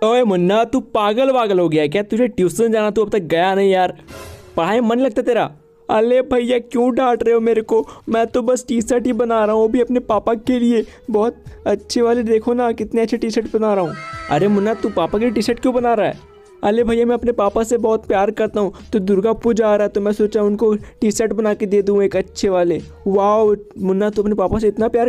ओए मुन्ना, तू पागल वागल हो गया क्या? तुझे ट्यूशन जाना, तू अब तक गया नहीं यार। पढ़ाई में मन नहीं लगता तेरा? अरे भैया क्यों डांट रहे हो मेरे को? मैं तो बस टी शर्ट ही बना रहा हूँ, वो भी अपने पापा के लिए। बहुत अच्छे वाले, देखो ना कितने अच्छे टी शर्ट बना रहा हूँ। अरे मुन्ना, तू पापा के लिए टी शर्ट क्यों बना रहा है? अरे भैया मैं अपने पापा से बहुत प्यार करता हूँ, तो दुर्गा पूजा आ रहा है तो मैं सोचा उनको टी शर्ट बना के दे दूँ एक अच्छे वाले। वाह मुन्ना, तू अपने पापा से इतना प्यार